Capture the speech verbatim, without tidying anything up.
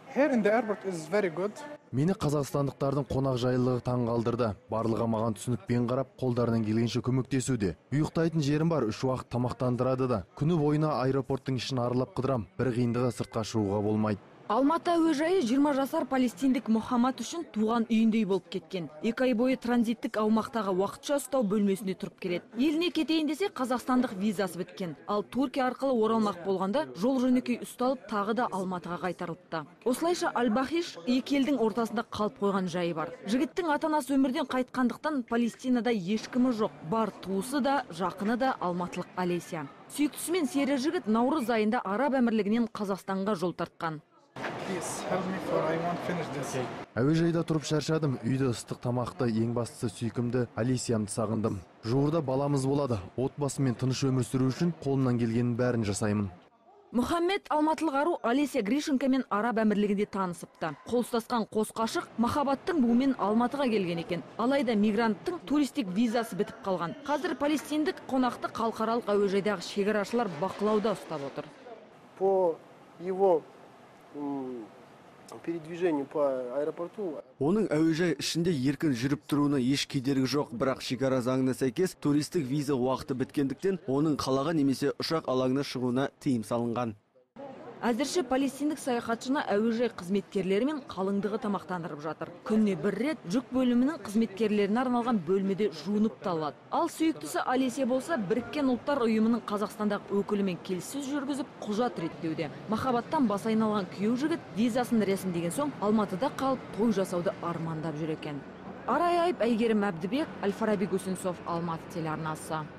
Here in the airport is very good. Мені қазақстандықтардың қонақжайлылығы таң қалдырды. Барлығы маған түсінікпен қарап, қолдарынан келгенше көмектесуде. Ұйықтайтын жерім бар, үш уақыт тамақтандырады да. Күні бойына аэропорттың ішін аралап қыдырам. Бір қиындығы сыртқа шығуға болмайды. Алматы әуежайы жиырма жасар палестиндік Мухаммад үшін туған үйіндей болып кеткен. Екі ай бойы транзиттік аумақтағы уақытша ұстау бөлмесінде тұрып келеді. Еліне кетейін десе, қазақстандық визасы біткен. Ал Туркия арқылы оралмақ болғанда жол жөнекей ұсталып, тағы да Алматыға қайтарылыпты. Осылайша Аль-Бахиш екі елдің ортасында қалып қойған жайы бар. Жігіттің ата-анасы өмірден қайтқандықтан Палестинада ешкімі жоқ. Бар туысы да, жақыны да алматылық Олеся. Сүйіктісімен сері жігіт наурыз айында Араб әмірлігінен Қазақстанға жол тартқан. Please help me for I want finish this. Әуежайда тұрып шаршадым. Үйді ыстық тамақты, ең бастысы сүйкімді Олесямды сағындым. Жуырда баламыз болады. Отбасымен тыныш өмір сүру үшін қолымнан келгеннің бәрін жасаймын. Мұхаммед алматылық ару Олеся Гришенкамен Араб әмірлігінде танысыпты. Қол ұстасқан қос қашық махаббаттың буымен Алматыға келген екен. Алайда мигранттың туристік визасы бітіп қалған. Қазір палестиндік қонақты халықаралық әуежайдағы шекарашылар бақылауда ұстап отыр. По его передвижению по аэропорту. Оның әуежай ішінде еркін жүріп тұруына еш кедергі жоқ, бірақ шекара заңына сәйкес туристік виза уақыты біткендіктен оның қалаға немесе ұшақ алаңына шығуына тыйым салынған. Әзірше палестиндік саяхатшыны әуежай қызметкерлері мен қалыңдығы тамақтандырып жатыр. Күніне бір рет жүк бөлімінің қызметкерлеріне арналған бөлмеде жуынып талады. Ал сүйіктісі Олеся болса, Біріккен ұлттар ұйымының Қазақстандағы өкілімен келіссөз жүргізіп, құжат реттеуде. Махаббаттан бас айналған күйеу жігіт визасын рәсімдеген соң Алматыда қалып той жасауды армандап жүр екен. Арай Айып, Әйгерім Әбдібек, Әл-Фараби Гусейнов, Алматы телеарнасы.